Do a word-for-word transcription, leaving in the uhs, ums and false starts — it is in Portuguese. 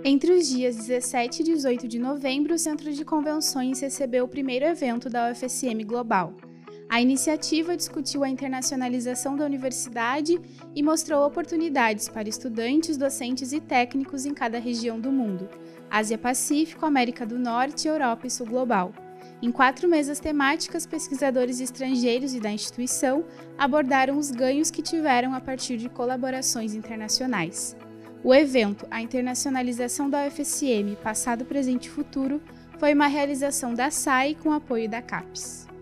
Entre os dias dezessete e dezoito de novembro, o Centro de Convenções recebeu o primeiro evento da U F S M Global. A iniciativa discutiu a internacionalização da universidade e mostrou oportunidades para estudantes, docentes e técnicos em cada região do mundo: Ásia-Pacífico, América do Norte, Europa e Sul Global. Em quatro mesas temáticas, pesquisadores estrangeiros e da instituição abordaram os ganhos que tiveram a partir de colaborações internacionais. O evento, A Internacionalização da U F S M, Passado, Presente e Futuro, foi uma realização da S A I com apoio da CAPES.